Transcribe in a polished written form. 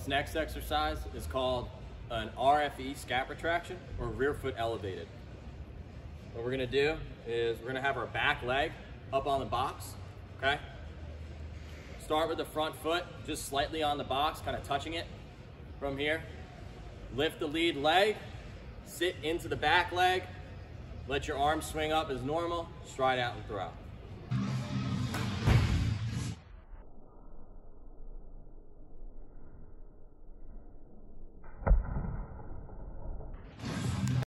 This next exercise is called an RFE scap retraction, or rear foot elevated. What we're gonna do is we're gonna have our back leg up on the box, okay? Start with the front foot, just slightly on the box, kind of touching it from here. Lift the lead leg, sit into the back leg, let your arms swing up as normal, stride out and throw.